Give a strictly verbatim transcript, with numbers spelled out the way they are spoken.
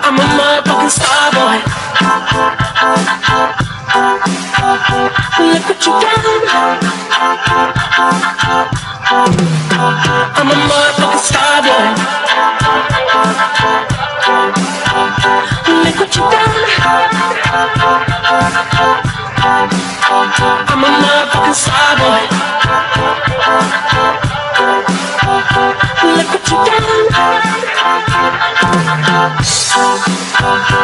I'm a motherfucking star boy. Look what you done. I'm a motherfucking star boy. Look what you done. I'm a motherfucking star boy. Look what you done.